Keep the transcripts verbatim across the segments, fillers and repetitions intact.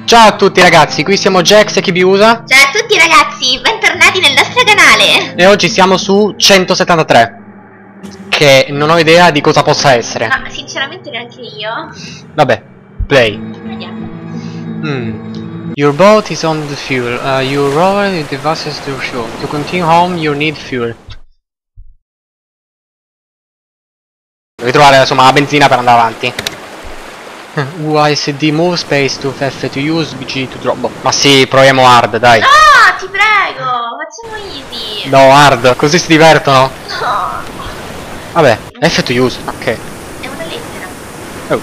Ciao a tutti ragazzi, qui siamo Jax e chi vi usa? Ciao a tutti ragazzi, bentornati nel nostro canale. E oggi siamo su centosettantatré, che non ho idea di cosa possa essere. Ma sinceramente neanche io. Vabbè, play. Vediamo. Hmm. Your boat is on the fuel. Uh, you rover with the vessels to fuel. To continue home you need fuel. Devi trovare insomma la benzina per andare avanti. U S D move space to F to use, B G to drop. Boh, ma sì, proviamo hard, dai. No, ti prego, facciamo easy. No, hard, così si divertono. No. Vabbè, F to use, ok. È una lettera. Oh.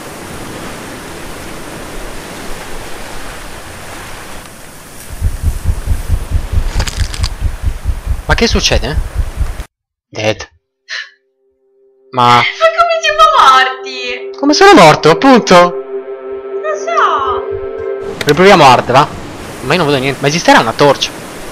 Ma che succede? Dead. Ma... Ma come siamo morti? come sono morto, appunto? Lo so. Riproviamo hard, va? Ma io non vedo niente. Ma esisterà una torcia?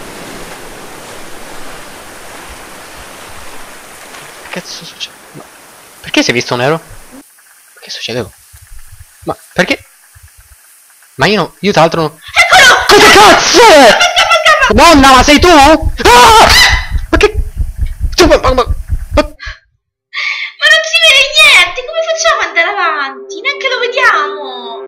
Che cazzo succede? No. Perché si è visto nero? Che succede? Ma perché? Ma io no, io tra l'altro non... Eccolo! Cosa cazzo è? Donna, ma sei tu? Ah! Ma che... Ma, ma, ma... Ma non si vede niente, come facciamo ad andare avanti? Neanche lo vediamo.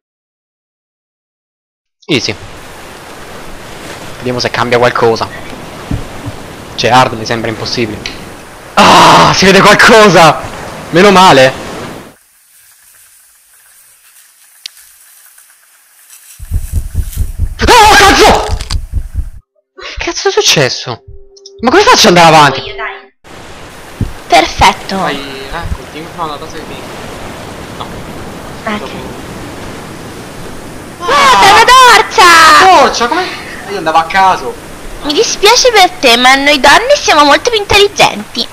Easy. Vediamo se cambia qualcosa. Cioè hard mi sembra impossibile. Ah, si vede qualcosa. Meno male. Oh cazzo! Che cazzo è successo? Ma come faccio ad andare avanti? Io, dai. Perfetto. Vai, eh, continua. No, la cosa di... No. Ok. Ah, Guarda, una torcia! torcia, come? Io andavo a caso. Mi dispiace per te, ma noi donne siamo molto più intelligenti.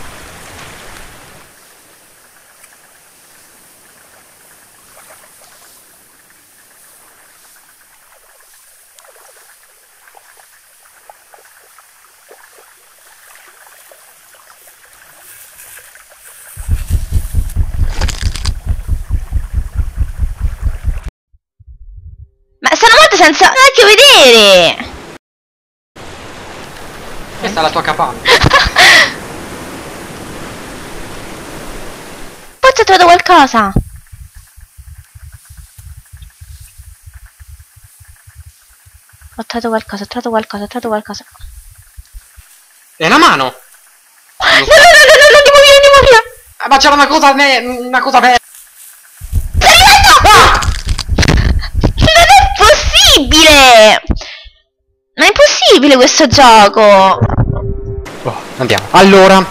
Ma sono molto senza neanche vedere. Questa è la tua capanna. Forse ho trovato qualcosa. Ho trovato qualcosa, ho trovato qualcosa, ho trovato qualcosa. È una mano. No, no, no, no, no, andiamo via, andiamo via. Ah, ma c'era una cosa ne... una cosa vera. Ah! Non è possibile! Ma è impossibile questo gioco! Oh, andiamo. Allora.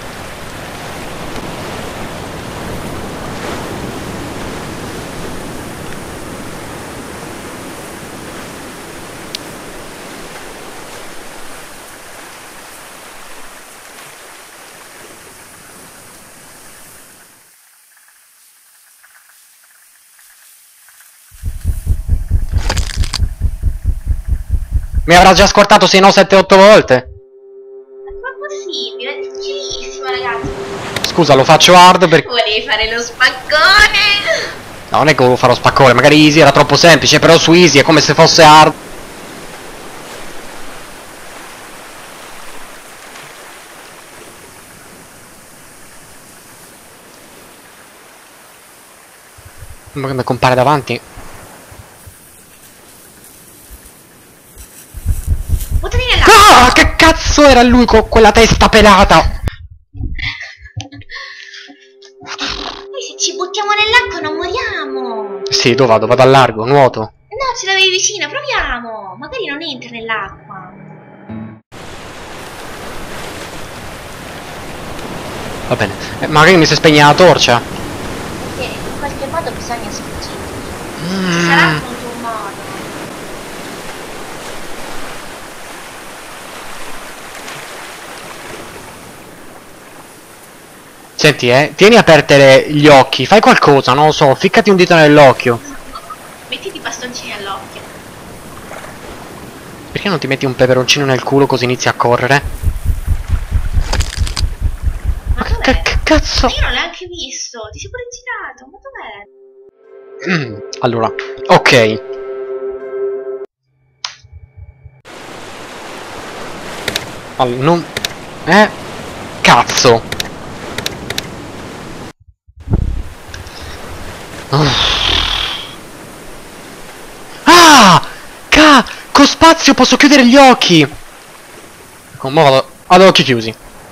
Mi avrà già scortato sei no sette otto volte. Ma è possibile, è difficilissimo ragazzi. Scusa, lo faccio hard perché... Volevi fare lo spaccone. No, non è che volevo fare lo spaccone, magari easy era troppo semplice, però su easy è come se fosse hard. Ma mi compare davanti. Buttati nell'acqua. Ah, che cazzo era lui con quella testa pelata? Noi se ci buttiamo nell'acqua non moriamo. Sì, dove vado? Vado al largo, nuoto. No, ce l'avevi vicino, proviamo. Magari non entra nell'acqua. Va bene. Eh, magari mi si spegne la torcia. Perché in qualche modo bisogna sfuggire. Ci Mm. sarà appunto un modo. Senti, eh, tieni aperte le- gli occhi, fai qualcosa, non lo so, ficcati un dito nell'occhio. Mettiti i bastoncini all'occhio. Perché non ti metti un peperoncino nel culo così inizi a correre? Ma Che, dov'è? che cazzo? Ma io non l'ho neanche visto. Ti sei pure girato. Ma dov'è? Mm, allora, ok. Allora, non... Eh? Cazzo! Uff. Ah! Ca! Con spazio posso chiudere gli occhi! Ecco, mo vado... Ad occhi chiusi.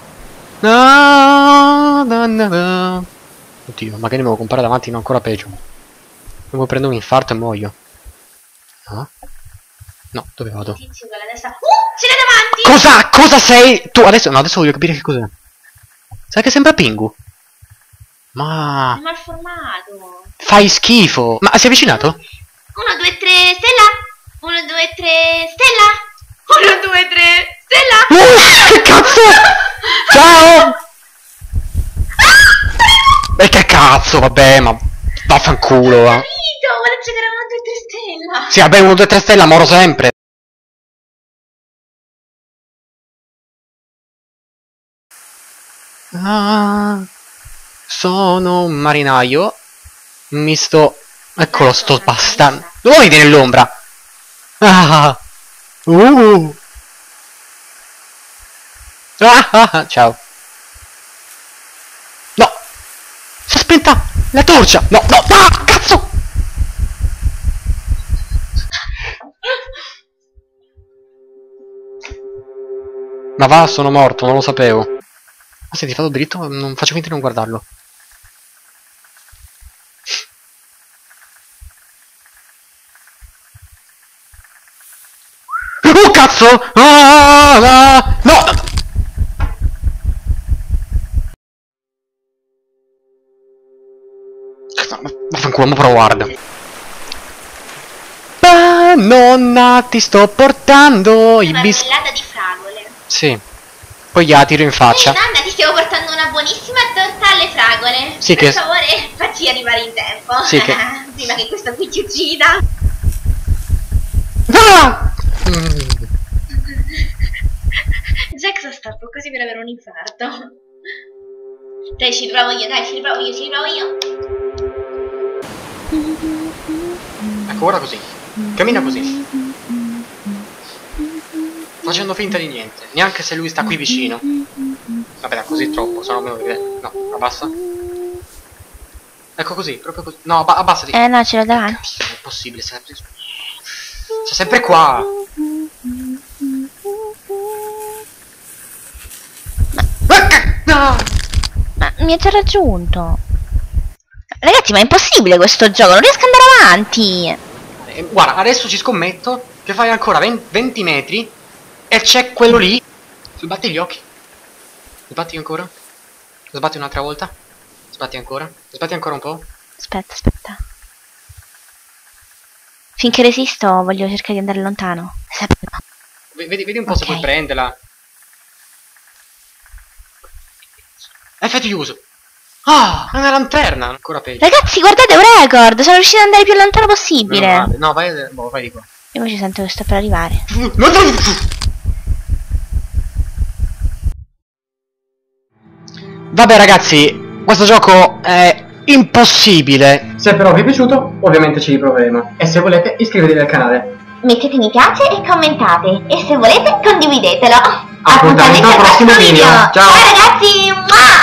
Na, na, na, na. Oddio, magari me lo compare davanti, no, ancora peggio. Devo prendere un infarto e muoio. No? No, dove vado? Tizio con la testa. Uh! Ce l'hai davanti! Cosa? Cosa sei? Tu adesso... No, adesso voglio capire che cos'è. Sai che sembra Pingu? Ma... È malformato. Fai schifo. Ma si è avvicinato? Uno, due, tre, stella! Uno, due, tre, stella! Uno, due, tre, stella! Uh, che cazzo? Ciao! E che cazzo, vabbè, ma... Vaffanculo, va. Capito! Vuole giocare a uno, due, tre, stella! Sì, vabbè, uno, due, tre stella, moro sempre. Ah, sono un marinaio. Mi sto... Eccolo, sto bastardo. Dove vedi nell'ombra? Ah, uh. Ah, ah, ah, ciao. No! Si è spenta la torcia! No, no, ah, cazzo! Ma va, sono morto, non lo sapevo. Ma senti, vado dritto, non faccio finta di non guardarlo. Oh cazzo! Ah, ah, no! Vaffanculo, ma però guarda. Ah, nonna, ti sto portando i Una bis... marmellata di fragole. Sì. Poi gliela tiro in faccia. Ehi nonna, ti stiamo portando una buonissima torta alle fragole. Sì, per che... favore, facci arrivare in tempo. Sì, che... Prima che questo qui ci uccida. Ah! Mm. Jack sta un po' così per avere un infarto. Dai, ci riprovo io, dai, ci riprovo io, ci riprovo io. Ecco, ora così. Cammina così. Facendo finta di niente. Neanche se lui sta qui vicino. Vabbè, così troppo, sono meno di... No, abbassa. Ecco così, proprio così. No, abba abbassati. Eh no, ce l'ho davanti. Cazzo, non è possibile, sei sempre... Sei sempre qua. Ma, ma mi ha già raggiunto. Ragazzi, ma è impossibile questo gioco, non riesco ad andare avanti. Eh, guarda, adesso ci scommetto che fai ancora venti metri e c'è quello lì. Sbatti gli occhi. Sbatti ancora. Sbatti un'altra volta. Sbatti ancora. Sbatti ancora un po'. Aspetta, aspetta. Finché resisto voglio cercare di andare lontano. Vedi, vedi un po' Ok. se puoi prenderla. Effetto chiuso. Ah, è una lanterna. Ancora peggio. Ragazzi, guardate, un record! Sono riuscito ad andare più lontano possibile. Meno male. No, vai, boh, vai di qua. Io poi ci sento che sto per arrivare. Vabbè ragazzi, questo gioco è impossibile. Se però vi è piaciuto, ovviamente ci riproveremo. E se volete iscrivetevi al canale. Mettete mi piace e commentate. E se volete condividetelo. Appuntamento al prossimo video. Ciao. Ciao ragazzi! Mua!